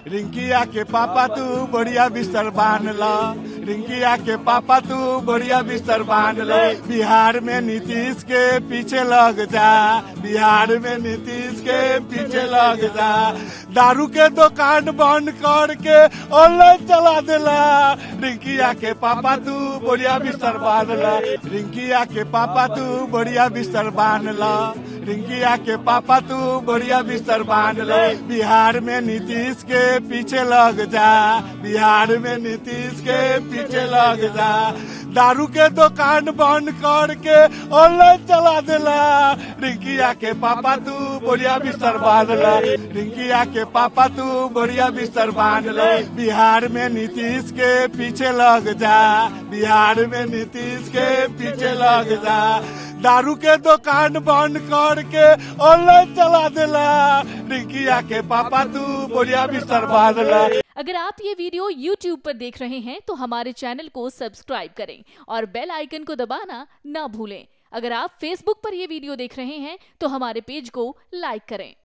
रिंकिया के पापा तू बढ़िया बिस्तर बांध ला, रिंकिया के पापा तू बढ़िया बिस्तर बांध ला। बिहार में नीतीश के पीछे लग जा, बिहार में नीतीश के पीछे लग जा। दारू के दुकान बंद करके ऑनलाइन चला देला। रिंकिया के पापा तू बढ़िया बिस्तर बांध ला, रिंकिया के पापा तू बढ़िया बिस्तर बांध ला, रिंकिया के पापा तू बढ़िया बिस्तर बांध ला। बिहार में नीतीश के पीछे लग जा, बिहार में नीतीश के पीछे लग जा। दारू के दुकान बंद करके ऑनलाइन चला देला। रिंकिया के पापा तू बढ़िया बिस्तर बांध ला, रिंकिया के पापा तू बढ़िया बिस्तर बांध ला। बिहार में नीतीश के पीछे लग जा, बिहार में नीतीश के पीछे लग जा। दारू के दुकान बंद करके ऑनलाइन चला देला। रिंकिया के पापा तू बढ़िया बिस्तर बांध ला। अगर आप ये वीडियो YouTube पर देख रहे हैं तो हमारे चैनल को सब्सक्राइब करें और बेल आइकन को दबाना ना भूलें। अगर आप Facebook पर ये वीडियो देख रहे हैं तो हमारे पेज को लाइक करें।